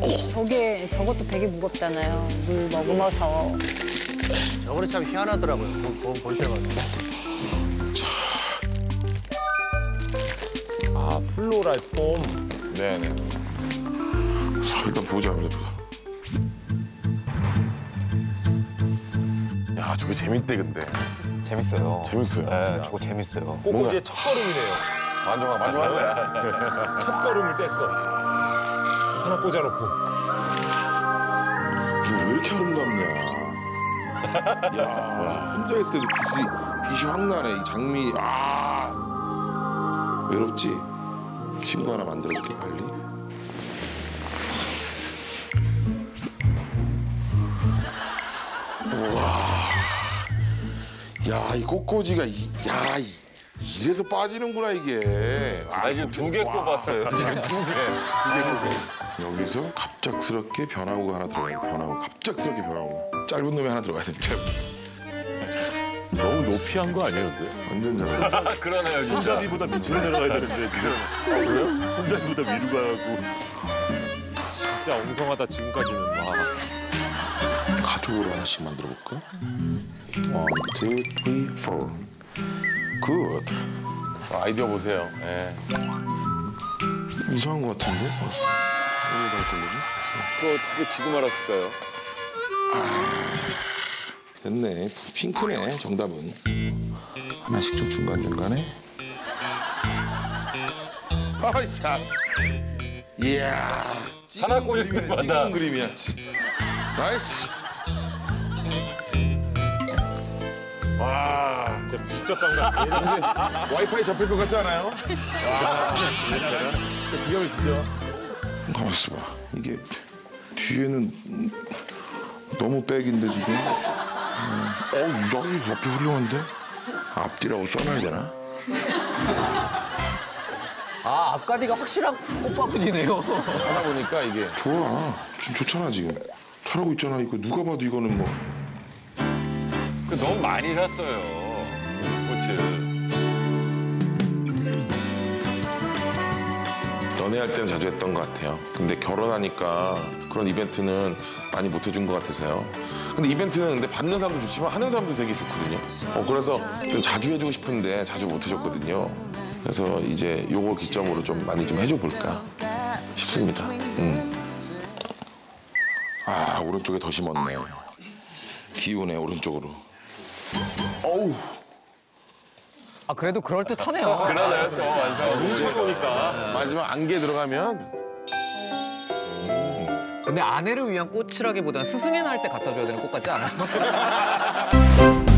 저것도 되게 무겁잖아요. 물 머금어서. 저거는 참 희한하더라고요. 볼 때마다. 아, 플로랄 폼. 네네. 일단 보자. 야, 저게 재밌대 근데. 재밌어요. 재밌어요. 네, 저거 재밌어요. 꼬꼬지의 첫걸음이네요. 만족한다. 첫걸음을 뗐어. 하나 꽂아놓고. 너 왜 이렇게 아름답냐? 야, 혼자 있을 때도 빛이 확 나네. 이 장미. 아, 외롭지? 친구 하나 만들어줄게 빨리. 우와. 야, 이 꽃꽂이가 이래서 빠지는구나 이게. 지금 2개 꼽았어요. 지금 2개. 여기서 갑작스럽게 변화구가 하나 들어가요. 갑작스럽게 변화구. 짧은 놈이 하나 들어가야 돼. 너무 높이 한 거 아니에요, 근데? 완전 잘해. 그러네요, 진짜. 손잡이보다 밑으로 내려가야 되는데, 지금. 그래요? 손잡이보다 위로 가고. 진짜 엉성하다, 지금까지는. 와. 가족으로 하나씩 만들어 볼까? 1, 2, 3, 4. 굿. 아이디어 보세요. 예. 이상한 것 같은데? 어디다 걸리지? 그거 지금 알았을까요? 됐네. 핑크네, 정답은. 하나씩 좀 중간중간에. 아이, 참. 이야. 하나 꽂을 때마다. 찍은 그림이야. 나이스. 와. 진짜 미적감 같아. 와이파이 잡힐 것 같지 않아요? 진짜 기가 막히죠? 가만 있어봐. 이게 뒤에는 너무 백인데 지금. 여기 옆이 훌륭한데? 앞뒤라고 써놔야 되나? 아, 앞가디가 확실한 꽃바구니네요. 하다 보니까 이게 좋아. 지금 좋잖아 지금. 잘하고 있잖아. 이거 누가 봐도 이거는 뭐. 너무 많이 샀어요, 꽃을. 연애할 때는 자주 했던 것 같아요. 근데 결혼하니까 그런 이벤트는 많이 못 해준 것 같아서요. 근데 이벤트는 근데 받는 사람도 좋지만 하는 사람도 되게 좋거든요. 그래서 좀 자주 해주고 싶은데 자주 못 해줬거든요. 그래서 이제 요거 기점으로 좀 많이 좀 해줘 볼까 싶습니다. 아, 오른쪽에 더 심었네. 기우네, 오른쪽으로. 어우. 아, 그래도 그럴듯하네요. 그러네요, 또 완성. 뭉쳐놓으니까. 마지막 안개 들어가면. 근데 아내를 위한 꽃이라기보다는 스승의 날 때 갖다 줘야 되는 꽃 같지 않아요?